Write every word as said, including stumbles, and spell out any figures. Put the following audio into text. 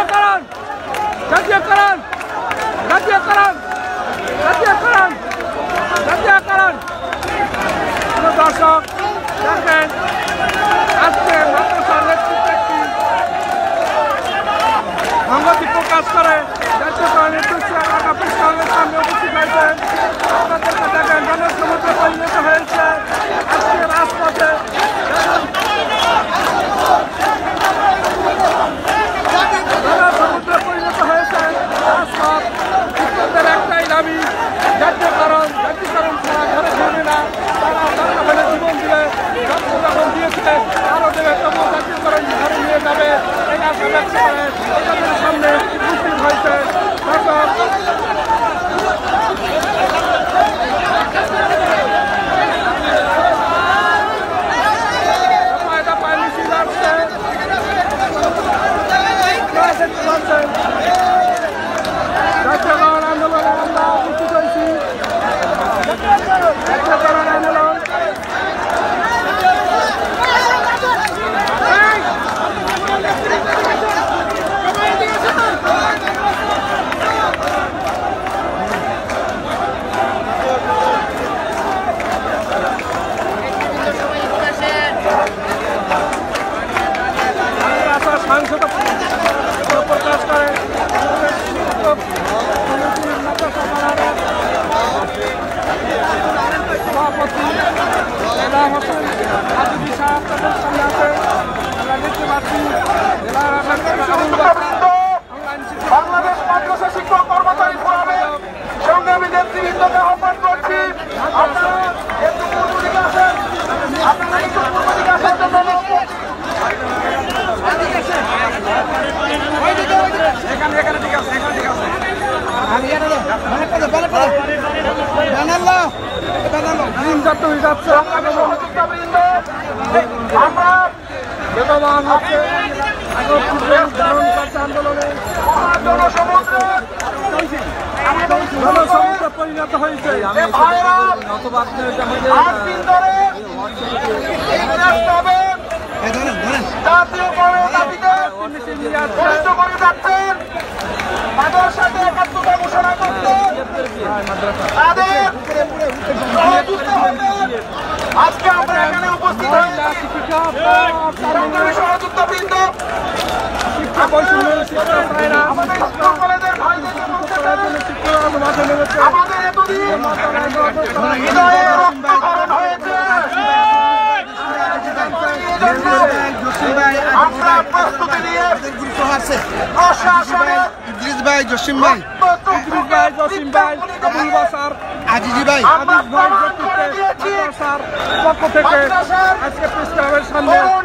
জাতীয়করণ জাতীয়করণ জাতীয়করণ জাতীয়করণ জাতীয়করণ। দর্শক দেখেন আজকে মাদ্রাসার নেতৃত্বে একটি সংহতি প্রকাশ করে জাতীয়করণের দৃশ্যে ঢাকা প্রেস ক্লাবের সামনে উপস্থিত হয়েছে। আপনাদেরকে দেখেন জনসমুদ্রে পরিণত হয়েছে আজকে রাজপথে জনসমুদ্রে পরিণত হয়েছে রাজপথ। শিক্ষকদের একটাই দাবি জাতীয়করণ জাতীয়করণ ছাড়া ঘরে ফিরবে না। তারা তারা জীবন দিলে রক্ত যখন দিয়েছে আরও দেবে তবুও জাতীয়করণ ঘরে নিয়ে যাবে এই আশা ব্যক্ত করে তাদের সামনে উপস্থিত হয়েছে। দফায় দফায় মিছিল আসছে জাতীয়করণ আন্দোলনে আমরা উপস্থিত হয়েছি। জাতীয়করণ আন্দোলন সাংসদ প্রকাশ করে সভাপতি জেলা হোসেন আজিজি সাহেব তাদের সামনে আছে। আমরা দেখতে পাচ্ছি বাংলাদেশ মাদ্রাসা শিক্ষক কর্মচারী ফোরামের সংগ্রামী নেতৃবৃন্দকে আহ্বান করছি, আপনারা একটু পূর্ব দিকে আসেন, আপনারা একটু পূর্ব দিকে আসার জন্য জনসমুদ্রে পরিণত হয়েছে। মাদ্রাসাকে একাত্মতা ঘোষণা করতে তাদের আজকে আমরা এখানে উপস্থিত হয়েছি। সহযোগিতাবৃন্দ আমাদের স্কুল কলেজের ভাইদেরকে বলতে চাই, আমাদের এতদিন হৃদয়ে রক্তক্ষরণ হয়েছে। আমরা প্রস্তুতি নিয়ে প্রশাসনের ইদ্রিস ভাই, জসিম ভাই, ইদ্রিস ভাই, জসিম ভাই, আবুল বাসার, আজিজি ভাই, আজিজ ভাই পক্ষ থেকে আজকে প্রেস ক্লাবের সামনে